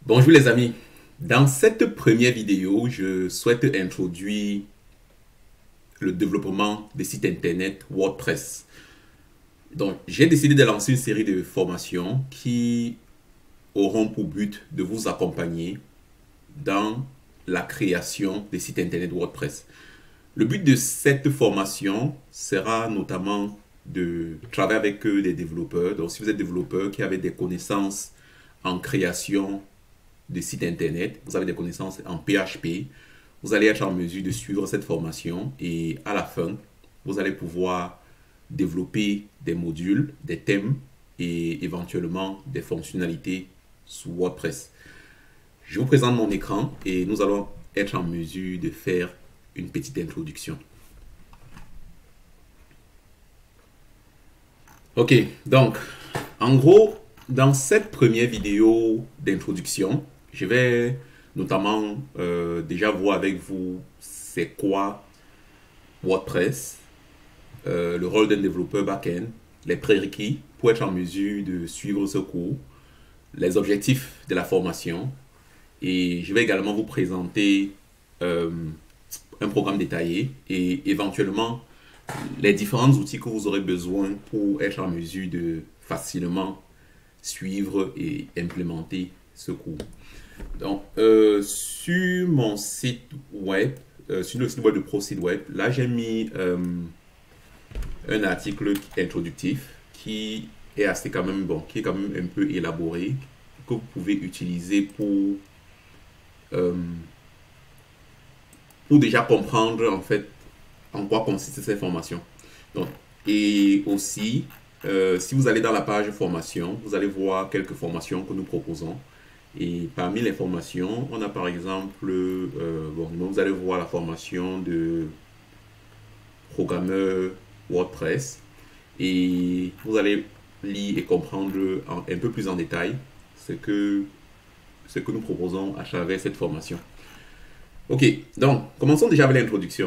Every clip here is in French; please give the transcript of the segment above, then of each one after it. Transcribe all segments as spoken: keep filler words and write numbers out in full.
Bonjour les amis, dans cette première vidéo, je souhaite introduire le développement des sites internet WordPress. Donc, j'ai décidé de lancer une série de formations qui auront pour but de vous accompagner dans la création des sites internet WordPress. Le but de cette formation sera notamment de travailler avec des développeurs. Donc, si vous êtes développeur qui avez des connaissances en création de sites internet, vous avez des connaissances en P H P, vous allez être en mesure de suivre cette formation et à la fin, vous allez pouvoir développer des modules, des thèmes et éventuellement des fonctionnalités sous WordPress. Je vous présente mon écran et nous allons être en mesure de faire une petite introduction. Ok, donc en gros, dans cette première vidéo d'introduction, je vais notamment euh, déjà voir avec vous c'est quoi WordPress, euh, le rôle d'un développeur back-end, les prérequis pour être en mesure de suivre ce cours, les objectifs de la formation et je vais également vous présenter euh, un programme détaillé et éventuellement les différents outils que vous aurez besoin pour être en mesure de facilement suivre et implémenter ce cours. Donc, euh, sur mon site web, euh, sur le site web de ProSiteWeb, là j'ai mis euh, un article introductif qui est assez quand même bon, qui est quand même un peu élaboré, que vous pouvez utiliser pour euh, pour déjà comprendre en fait en quoi consiste cette formation. Donc, et aussi, euh, si vous allez dans la page formation, vous allez voir quelques formations que nous proposons. Et parmi les formations, on a par exemple, euh, bon, vous allez voir la formation de programmeur WordPress. Et vous allez lire et comprendre en, un peu plus en détail ce que, ce que nous proposons à travers cette formation. Ok, donc commençons déjà avec l'introduction.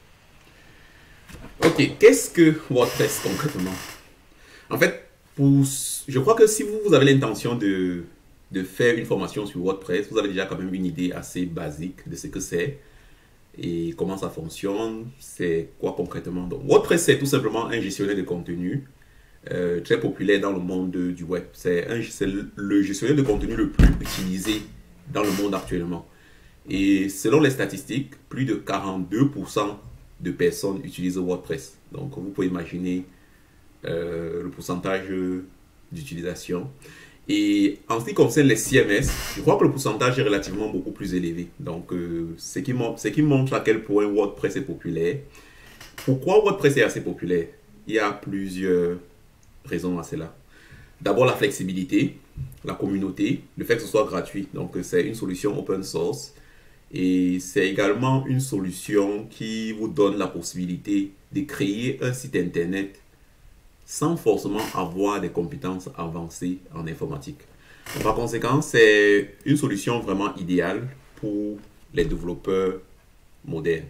Ok, qu'est-ce que WordPress concrètement? En fait, pour, je crois que si vous, vous avez l'intention de, de faire une formation sur WordPress, vous avez déjà quand même une idée assez basique de ce que c'est et comment ça fonctionne, c'est quoi concrètement. Donc, WordPress, c'est tout simplement un gestionnaire de contenu euh, très populaire dans le monde de, du web. C'est le, le gestionnaire de contenu le plus utilisé dans le monde actuellement. Et selon les statistiques, plus de quarante-deux pour cent de personnes utilisent WordPress. Donc, vous pouvez imaginer euh, le pourcentage d'utilisation. Et en ce qui concerne les C M S, je crois que le pourcentage est relativement beaucoup plus élevé. Donc, euh, ce, qui ce qui montre à quel point WordPress est populaire. Pourquoi WordPress est assez populaire? Il y a plusieurs raisons à cela. D'abord, la flexibilité, la communauté, le fait que ce soit gratuit. Donc, c'est une solution open source. Et c'est également une solution qui vous donne la possibilité de créer un site internet sans forcément avoir des compétences avancées en informatique. Donc, par conséquent, c'est une solution vraiment idéale pour les développeurs modernes.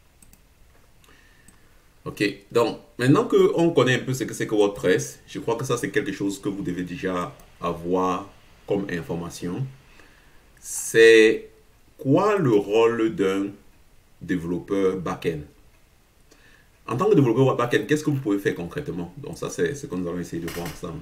Ok, donc maintenant qu'on connaît un peu ce que c'est que WordPress, je crois que ça c'est quelque chose que vous devez déjà avoir comme information. C'est quoi le rôle d'un développeur back-end? En tant que développeur back-end, qu'est-ce que vous pouvez faire concrètement? Donc ça, c'est ce que nous allons essayer de voir ensemble.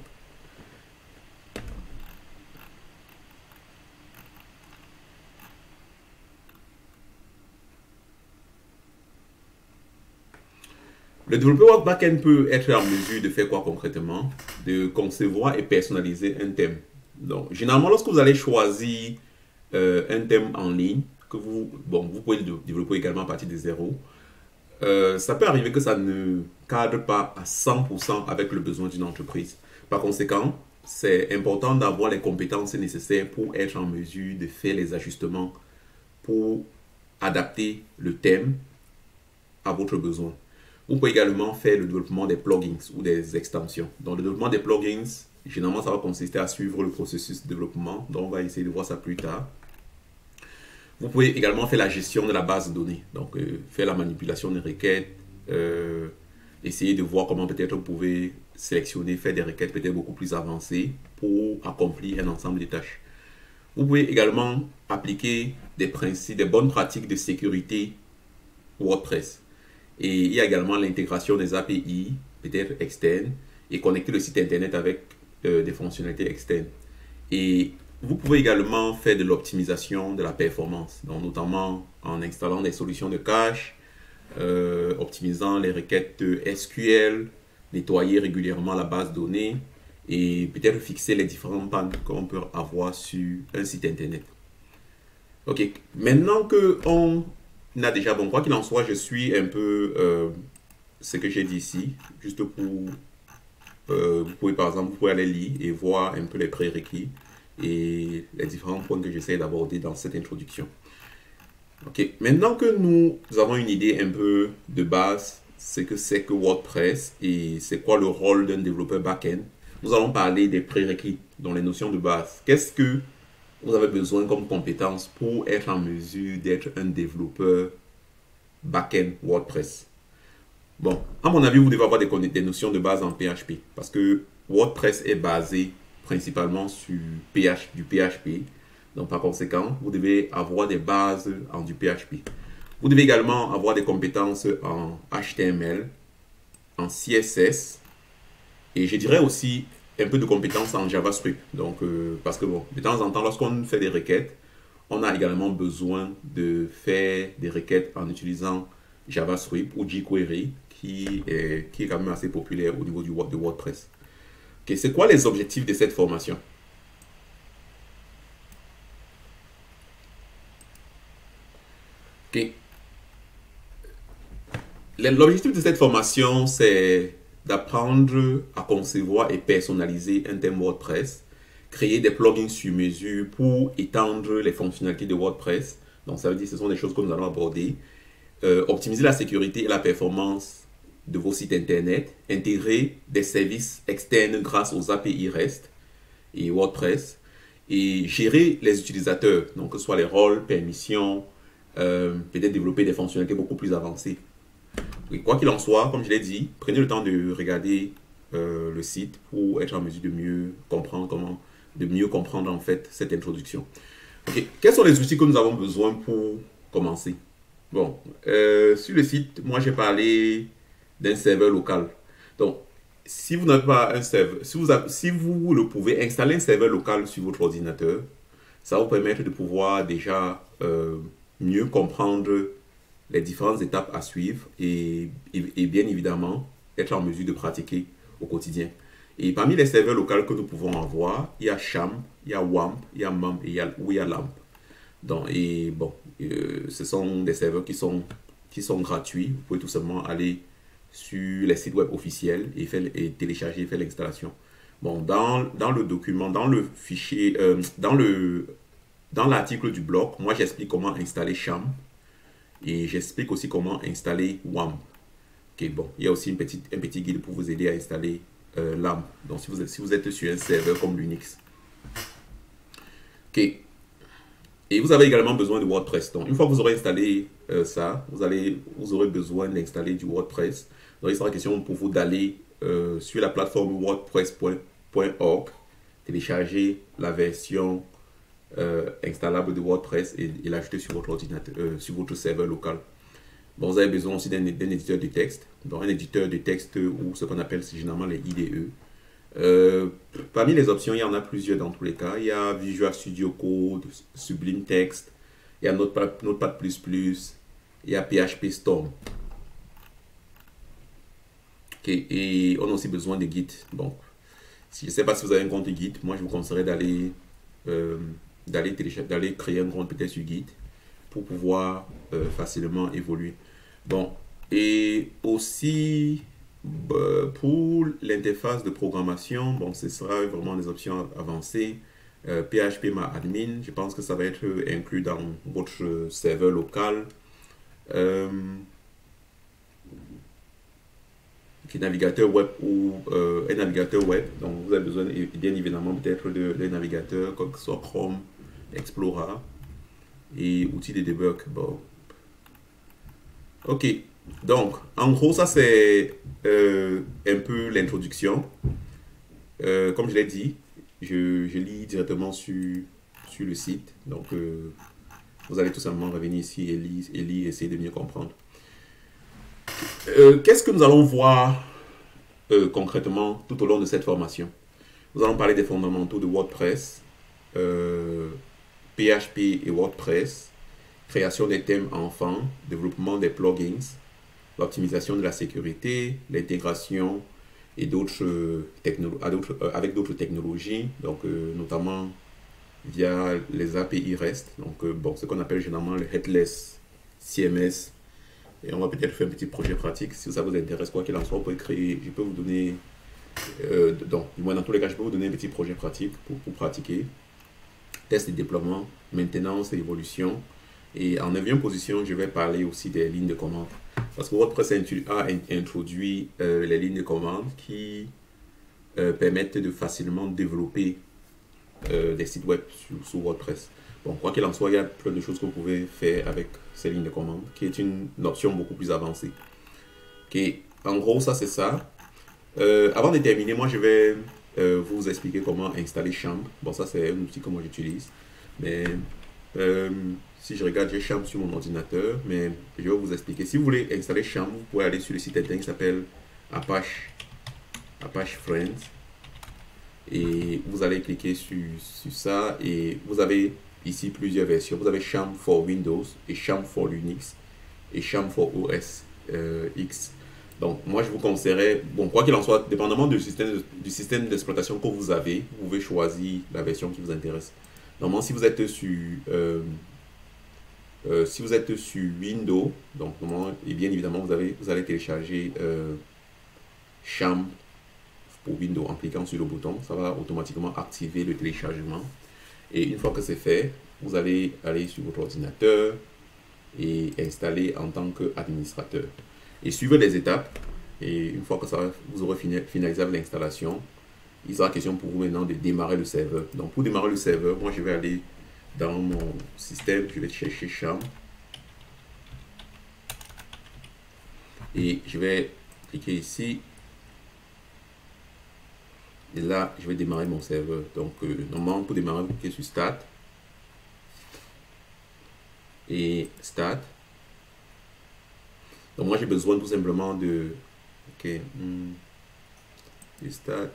Le développeur back-end peut être en mesure de faire quoi concrètement? De concevoir et personnaliser un thème. Donc, généralement, lorsque vous allez choisir euh, un thème en ligne, que vous, bon, vous pouvez le développer également à partir de zéro, Euh, ça peut arriver que ça ne cadre pas à cent pour cent avec le besoin d'une entreprise. Par conséquent, c'est important d'avoir les compétences nécessaires pour être en mesure de faire les ajustements pour adapter le thème à votre besoin. Vous pouvez également faire le développement des plugins ou des extensions. Dans le développement des plugins, généralement, ça va consister à suivre le processus de développement. Donc, on va essayer de voir ça plus tard. Vous pouvez également faire la gestion de la base de données, donc euh, faire la manipulation des requêtes, euh, essayer de voir comment peut-être vous pouvez sélectionner, faire des requêtes peut-être beaucoup plus avancées pour accomplir un ensemble de tâches. Vous pouvez également appliquer des principes, des bonnes pratiques de sécurité WordPress. Et il y a également l'intégration des A P I, peut-être externes, et connecter le site internet avec euh, des fonctionnalités externes. Et vous pouvez également faire de l'optimisation de la performance, donc notamment en installant des solutions de cache, euh, optimisant les requêtes S Q L, nettoyer régulièrement la base de données et peut-être fixer les différentes pannes qu'on peut avoir sur un site internet. Ok, maintenant que on a déjà, bon, quoi qu'il en soit, je suis un peu euh, ce que j'ai dit ici, juste pour, euh, vous pouvez par exemple, vous pouvez aller lire et voir un peu les prérequis et les différents points que j'essaie d'aborder dans cette introduction. Ok, maintenant que nous avons une idée un peu de base, c'est que c'est que WordPress et c'est quoi le rôle d'un développeur back-end, nous allons parler des prérequis, donc les notions de base. Qu'est-ce que vous avez besoin comme compétence pour être en mesure d'être un développeur back-end WordPress? Bon, à mon avis, vous devez avoir des, des notions de base en P H P parce que WordPress est basé principalement sur P H, du P H P. Donc, par conséquent, vous devez avoir des bases en du P H P. Vous devez également avoir des compétences en H T M L, en C S S, et je dirais aussi un peu de compétences en JavaScript. Donc, euh, parce que bon, de temps en temps, lorsqu'on fait des requêtes, on a également besoin de faire des requêtes en utilisant JavaScript ou jQuery, qui est, qui est quand même assez populaire au niveau du, de WordPress. Okay, c'est quoi les objectifs de cette formation? Okay. L'objectif de cette formation, c'est d'apprendre à concevoir et personnaliser un thème WordPress, créer des plugins sur mesure pour étendre les fonctionnalités de WordPress. Donc, ça veut dire que ce sont des choses que nous allons aborder. Euh, optimiser la sécurité et la performance de vos sites internet, intégrer des services externes grâce aux A P I REST et WordPress, et gérer les utilisateurs, donc que ce soit les rôles, permissions, euh, peut-être développer des fonctionnalités beaucoup plus avancées. Et quoi qu'il en soit, comme je l'ai dit, prenez le temps de regarder euh, le site pour être en mesure de mieux comprendre comment, de mieux comprendre en fait cette introduction. Okay. Quels sont les outils que nous avons besoin pour commencer? Bon, euh, sur le site, moi j'ai parlé d'un serveur local. Donc, si vous n'avez pas un serveur, si vous, avez, si vous le pouvez, installer un serveur local sur votre ordinateur, ça va vous permettre de pouvoir déjà euh, mieux comprendre les différentes étapes à suivre et, et, et bien évidemment être en mesure de pratiquer au quotidien. Et parmi les serveurs locaux que nous pouvons avoir, il y a Champ, il y a Wamp, il y a Mamp et il y a, ou il y a Lamp. Donc, et bon, euh, ce sont des serveurs qui sont, qui sont gratuits. Vous pouvez tout simplement aller sur les sites web officiels et, faire, et télécharger et faire l'installation. Bon, dans, dans le document, dans le fichier, euh, dans le dans l'article du blog, moi j'explique comment installer Champ et j'explique aussi comment installer Wamp. Ok, bon, il y a aussi une petite, un petit guide pour vous aider à installer euh, Lamp. Donc, si vous, êtes, si vous êtes sur un serveur comme Linux. Ok. Et vous avez également besoin de WordPress. Donc, une fois que vous aurez installé euh, ça, vous, allez, vous aurez besoin d'installer du WordPress. Donc, il sera question pour vous d'aller euh, sur la plateforme wordpress point org, télécharger la version euh, installable de WordPress et, et l'ajouter sur votre ordinateur, euh, sur votre serveur local. Bon, vous avez besoin aussi d'un éditeur de texte. Donc, un éditeur de texte ou ce qu'on appelle généralement les I D E. Euh, parmi les options, il y en a plusieurs dans tous les cas. Il y a Visual Studio Code, Sublime Text, il y a Notepad, Notepad plus plus, il y a P H P Storm. Okay. Et on a aussi besoin de Git. Donc, si je ne sais pas si vous avez un compte Git, moi je vous conseillerais d'aller euh, d'aller d'aller créer un compte peut-être sur Git pour pouvoir euh, facilement évoluer. Bon, et aussi pour l'interface de programmation, bon, ce sera vraiment des options avancées. Euh, P H P MyAdmin, je pense que ça va être inclus dans votre serveur local. Euh, okay, navigateur web ou euh, un navigateur web. Donc, vous avez besoin bien évidemment peut-être de, de navigateurs comme que ce soit Chrome, Explorer et outils de debug. Bon. Ok. Donc, en gros, ça c'est euh, un peu l'introduction. Euh, comme je l'ai dit, je, je lis directement sur, sur le site. Donc, euh, vous allez tout simplement revenir ici et lire, et lire, essayer de mieux comprendre. Euh, Qu'est-ce que nous allons voir euh, concrètement tout au long de cette formation? Nous allons parler des fondamentaux de WordPress, euh, P H P et WordPress, création des thèmes enfants, développement des plugins, l'optimisation de la sécurité, l'intégration et d'autres euh, euh, avec d'autres technologies, donc euh, notamment via les A P I REST, donc euh, bon, ce qu'on appelle généralement le Headless C M S. Et on va peut-être faire un petit projet pratique. Si ça vous intéresse, quoi qu'il en soit, vous pouvez créer, je peux vous donner, euh, donc, du moins dans tous les cas, je peux vous donner un petit projet pratique pour, pour pratiquer. Test et déploiement, maintenance et évolution. Et en neuvième position, je vais parler aussi des lignes de commande. Parce que WordPress a introduit euh, les lignes de commande qui euh, permettent de facilement développer euh, des sites web sur, sur WordPress. Bon, quoi qu'il en soit, il y a plein de choses que vous pouvez faire avec ces lignes de commande, qui est une, une option beaucoup plus avancée. Okay. En gros, ça c'est ça. Euh, avant de terminer, moi je vais euh, vous expliquer comment installer Champ. Bon, ça c'est un outil que moi j'utilise. Mais euh, si je regarde, j'ai Champ sur mon ordinateur, mais je vais vous expliquer. Si vous voulez installer Champ, vous pouvez aller sur le site internet qui s'appelle Apache, Apache Friends. Et vous allez cliquer sur, sur ça et vous avez ici plusieurs versions. Vous avez Champ for Windows et Champ for Linux et Champ for O S euh, X. Donc moi je vous conseillerais, bon quoi qu'il en soit, dépendamment du système, du système d'exploitation que vous avez, vous pouvez choisir la version qui vous intéresse. Normalement si vous êtes sur euh, euh, si vous êtes sur Windows, donc normalement, et bien évidemment vous, avez, vous allez télécharger euh, Champ pour Windows en cliquant sur le bouton. Ça va automatiquement activer le téléchargement. Et une fois que c'est fait, vous allez aller sur votre ordinateur et installer en tant qu'administrateur. Et suivez les étapes. Et une fois que ça, vous aurez fini, finalisé avec l'installation, il sera question pour vous maintenant de démarrer le serveur. Donc pour démarrer le serveur, moi je vais aller dans mon système, je vais chercher Champ. Et je vais cliquer ici. Et là, je vais démarrer mon serveur. Donc, euh, normalement, pour démarrer, vous cliquez sur Start. Et Start. Donc, moi, j'ai besoin tout simplement de... Ok. Hmm, de Start.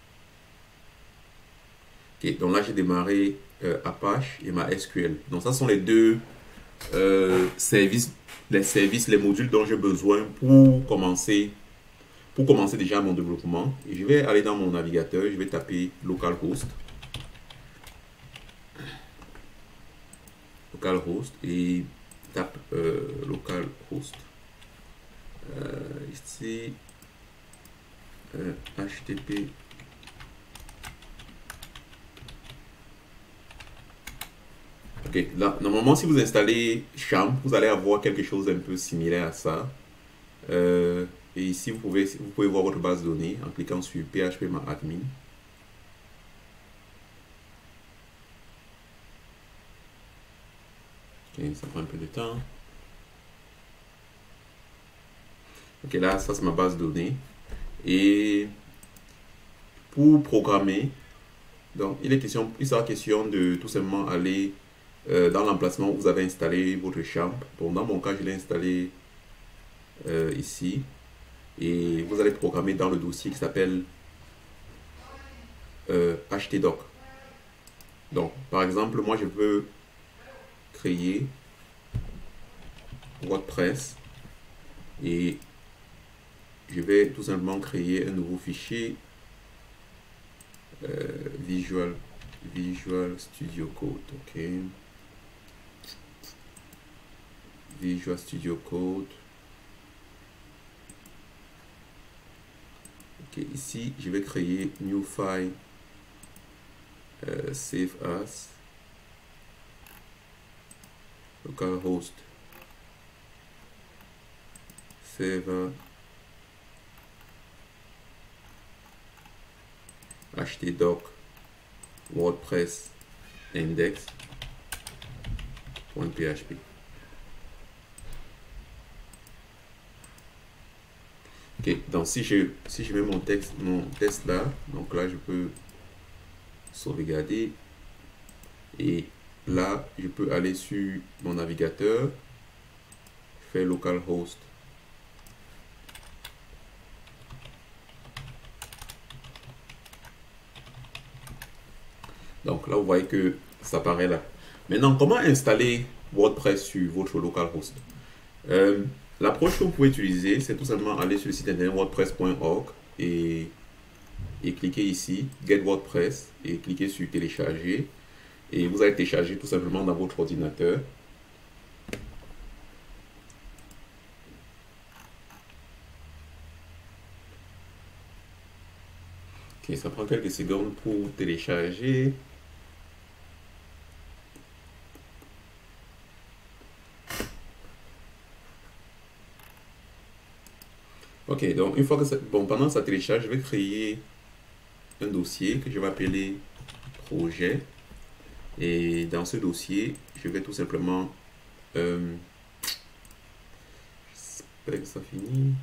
Ok. Donc là, j'ai démarré euh, Apache et ma S Q L. Donc, ça sont les deux euh, services, les services, les modules dont j'ai besoin pour commencer Pour commencer déjà mon développement. Et je vais aller dans mon navigateur, je vais taper localhost. Localhost et tape euh, localhost. Euh, ici, euh, H T T P. Ok, là, normalement, si vous installez Champ, vous allez avoir quelque chose un peu similaire à ça. Euh, Et ici, vous pouvez, vous pouvez voir votre base de données en cliquant sur P H P My Admin. Ok, ça prend un peu de temps. Ok, là, ça c'est ma base de données. Et pour programmer, donc il est question, il sera question de tout simplement aller euh, dans l'emplacement où vous avez installé votre Champ. Bon, dans mon cas, je l'ai installé euh, ici. Et vous allez programmer dans le dossier qui s'appelle euh, htdoc. Donc, par exemple, moi je veux créer WordPress et je vais tout simplement créer un nouveau fichier euh, Visual Visual Studio Code. Ok, Visual Studio Code. Okay, ici, je vais créer new file euh, save as localhost server htdoc wordpress index.php. Ok, donc si je, si je mets mon texte, mon test là, donc là je peux sauvegarder Et là, je peux aller sur mon navigateur, faire localhost. Donc là, vous voyez que ça apparaît là. Maintenant, comment installer WordPress sur votre localhost? euh, L'approche que vous pouvez utiliser, c'est tout simplement aller sur le site internet wordpress point org et, et cliquer ici, Get WordPress, et cliquer sur télécharger. Et vous allez télécharger tout simplement dans votre ordinateur. Ok, ça prend quelques secondes pour télécharger. Ok, donc une fois que ça, bon, pendant que ça télécharge, je vais créer un dossier que je vais appeler projet. Et dans ce dossier, je vais tout simplement, euh, j'espère que ça finit.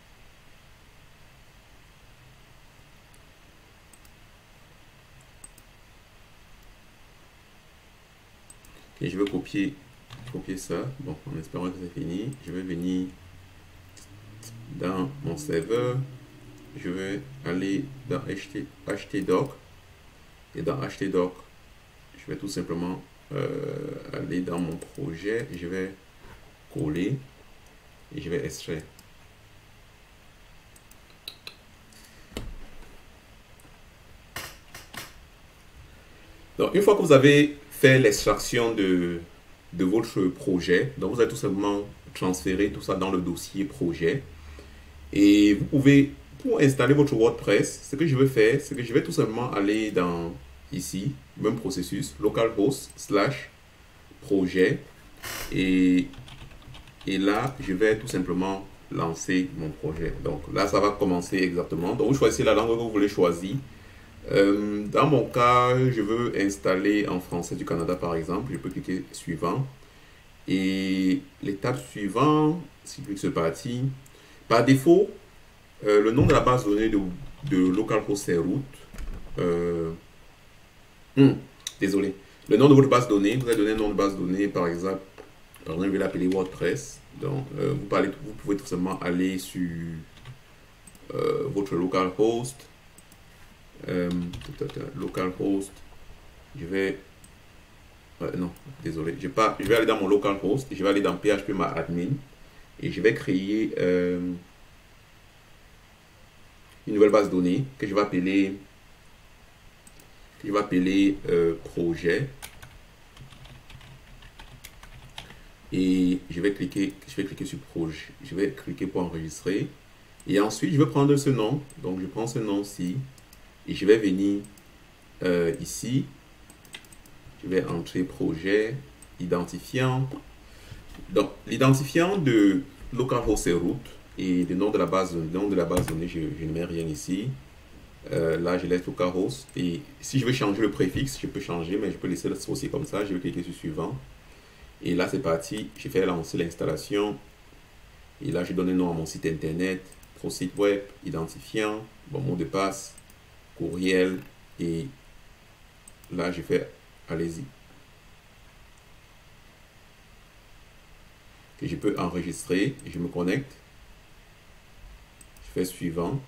Ok, je vais copier, copier ça. Bon, en espérant que c'est fini, je vais venir dans mon serveur. Je vais aller dans htdoc. Et dans htdoc, je vais tout simplement euh, aller dans mon projet. Je vais coller et je vais extraire. Donc, une fois que vous avez fait l'extraction de, de votre projet, donc vous allez tout simplement transférer tout ça dans le dossier projet. Et vous pouvez, pour installer votre WordPress, ce que je vais faire, c'est que je vais tout simplement aller dans ici, même processus, localhost slash projet. Et, et là, je vais tout simplement lancer mon projet. Donc là, ça va commencer exactement. Donc, vous choisissez la langue que vous voulez choisir. Euh, dans mon cas, je veux installer en français du Canada, par exemple. Je peux cliquer suivant. Et l'étape suivante, si je clique sur partie, par défaut, euh, le nom de la base de données de, de localhost c'est root. Euh, hmm, désolé. Le nom de votre base de données, vous allez donner un nom de base de données, par exemple, par exemple, je vais l'appeler WordPress. Donc, euh, vous, parlez, vous pouvez tout simplement aller sur euh, votre localhost. Euh, localhost. Je vais. Euh, non, désolé. Je, pas, je vais aller dans mon localhost. Je vais aller dans phpMyAdmin. Et je vais créer euh, une nouvelle base de données que je vais appeler, que je vais appeler euh, projet. Et je vais cliquer, je vais cliquer sur projet. Je vais cliquer pour enregistrer. Et ensuite, je vais prendre ce nom. Donc, je prends ce nom-ci. Et je vais venir euh, ici. Je vais entrer projet, identifiant. Donc, l'identifiant de localhost c'est root et le nom de la base, le nom de la base donnée, je, je ne mets rien ici. Euh, là, je laisse localhost et si je veux changer le préfixe, je peux changer, mais je peux laisser aussi comme ça. Je vais cliquer sur suivant et là, c'est parti. Je fais lancer l'installation et là, je donne un nom à mon site internet, pro site web, identifiant, bon mot de passe, courriel et là, je fais allez-y. Que je peux enregistrer et je me connecte. Je fais suivant.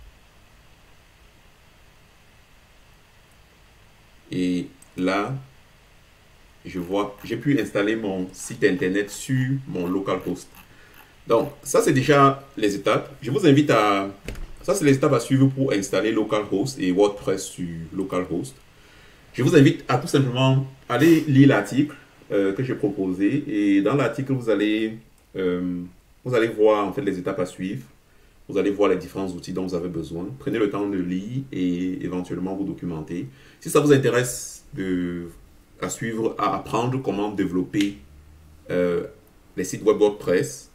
Et là, je vois, j'ai pu installer mon site internet sur mon localhost. Donc, ça c'est déjà les étapes. Je vous invite à... Ça c'est les étapes à suivre pour installer localhost et WordPress sur localhost. Je vous invite à tout simplement aller lire l'article euh, que j'ai proposé. Et dans l'article, vous allez, euh, vous allez voir en fait les étapes à suivre. Vous allez voir les différents outils dont vous avez besoin. Prenez le temps de lire et éventuellement vous documenter. Si ça vous intéresse de, à suivre, à apprendre comment développer euh, les sites web WordPress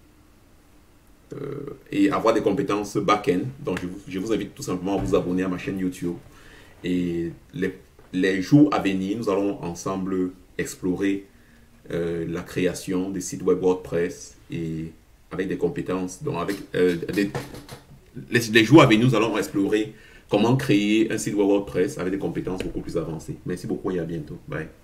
euh, et avoir des compétences back-end, donc je vous, je vous invite tout simplement à vous abonner à ma chaîne YouTube. Et les Les jours à venir, nous allons ensemble explorer euh, la création des sites web WordPress et avec des compétences. Donc, avec euh, des, les, les jours à venir, nous allons explorer comment créer un site web WordPress avec des compétences beaucoup plus avancées. Merci beaucoup et à bientôt. Bye.